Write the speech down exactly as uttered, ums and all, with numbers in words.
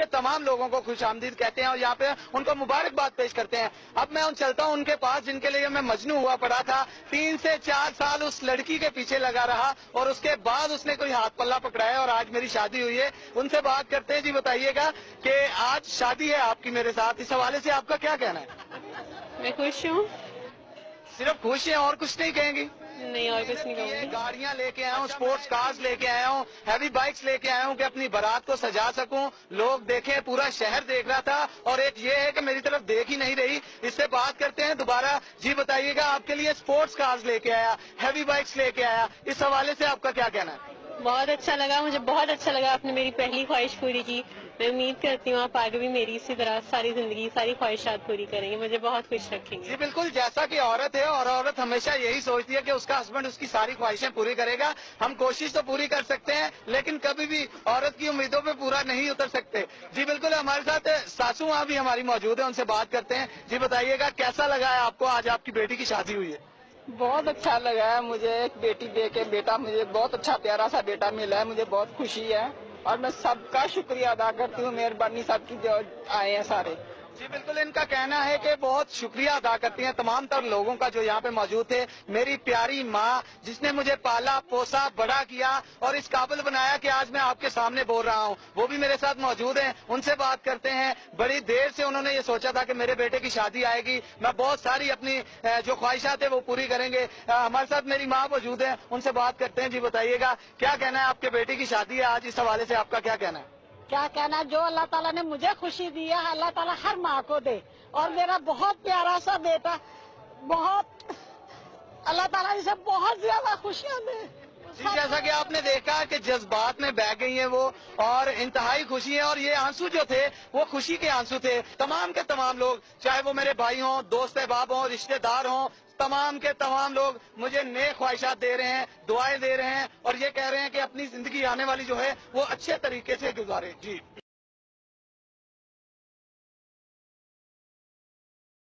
तमाम लोगों को खुश आमदीद कहते हैं और यहाँ पे उनको मुबारकबाद पेश करते हैं। अब मैं उन चलता हूँ उनके पास जिनके लिए मैं मजनू हुआ पड़ा था। तीन से चार साल उस लड़की के पीछे लगा रहा और उसके बाद उसने कोई हाथ पल्ला पकड़ाया और आज मेरी शादी हुई है। उनसे बात करते हैं। जी बताइएगा कि आज शादी है आपकी मेरे साथ, इस हवाले से आपका क्या कहना है? मैं खुश हूँ। सिर्फ खुश हैं और कुछ नहीं कहेंगी? नहीं और कुछ नहीं कहूँगी। गाड़ियाँ लेके आया हूँ, स्पोर्ट्स कार्स लेके आया हूँ, हैवी बाइक्स लेके आया हूँ कि अपनी बारात को सजा सकूं, लोग देखें, पूरा शहर देख रहा था और एक ये है कि मेरी तरफ देख ही नहीं रही। इससे बात करते हैं दोबारा। जी बताइएगा, आपके लिए स्पोर्ट्स कार्स लेके आया, हैवी बाइक्स लेके आया, इस हवाले से आपका क्या कहना है? बहुत अच्छा लगा, मुझे बहुत अच्छा लगा। आपने मेरी पहली ख्वाहिश पूरी की। मैं उम्मीद करती हूँ आप आगे भी मेरी इसी तरह सारी जिंदगी सारी ख्वाहिशात पूरी करेंगे, मुझे बहुत खुश रखेंगे। जी बिल्कुल, जैसा कि औरत है और औरत हमेशा यही सोचती है कि उसका हस्बैंड उसकी सारी ख्वाहिशें पूरी करेगा। हम कोशिश तो पूरी कर सकते हैं लेकिन कभी भी औरत की उम्मीदों पे पूरा नहीं उतर सकते। जी बिल्कुल, हमारे साथ सासू माँ भी हमारी मौजूद है, उनसे बात करते हैं। जी बताइएगा, कैसा लगा है आपको आज आपकी बेटी की शादी हुई है? बहुत अच्छा लगा है मुझे, एक बेटी दे के बेटा, मुझे बहुत अच्छा प्यारा सा बेटा मिला है, मुझे बहुत खुशी है और मैं सबका शुक्रिया अदा करती हूँ, मेहरबानी सबकी जो आए हैं सारे। जी बिल्कुल, इनका कहना है कि बहुत शुक्रिया अदा करती हैं तमाम तर लोगों का जो यहाँ पे मौजूद थे। मेरी प्यारी माँ जिसने मुझे पाला पोसा बड़ा किया और इस काबिल बनाया कि आज मैं आपके सामने बोल रहा हूँ, वो भी मेरे साथ मौजूद हैं। उनसे बात करते हैं। बड़ी देर से उन्होंने ये सोचा था कि मेरे बेटे की शादी आएगी, मैं बहुत सारी अपनी जो ख्वाहिशात है वो पूरी करेंगे। हमारे साथ मेरी माँ मौजूद है, उनसे बात करते हैं। जी बताइएगा, क्या कहना है, आपके बेटे की शादी है आज, इस हवाले से आपका क्या कहना है? क्या कहना, जो अल्लाह ताला ने मुझे खुशी दी है अल्लाह ताला हर माँ को दे। और मेरा बहुत प्यारा सा बेटा, बहुत अल्लाह ताला इसे बहुत ज्यादा खुशियाँ दे। जी जैसा कि आपने देखा कि जज्बात में बह गई हैं वो और इंतहाई खुशी है और ये आंसू जो थे वो खुशी के आंसू थे। तमाम के तमाम लोग, चाहे वो मेरे भाई हों, दोस्त अहबाब हों, रिश्तेदार हों, तमाम के तमाम लोग मुझे नेक ख्वाहिशात दे रहे हैं, दुआएं दे रहे हैं और ये कह रहे हैं कि अपनी जिंदगी आने वाली जो है वो अच्छे तरीके से गुजारे। जी।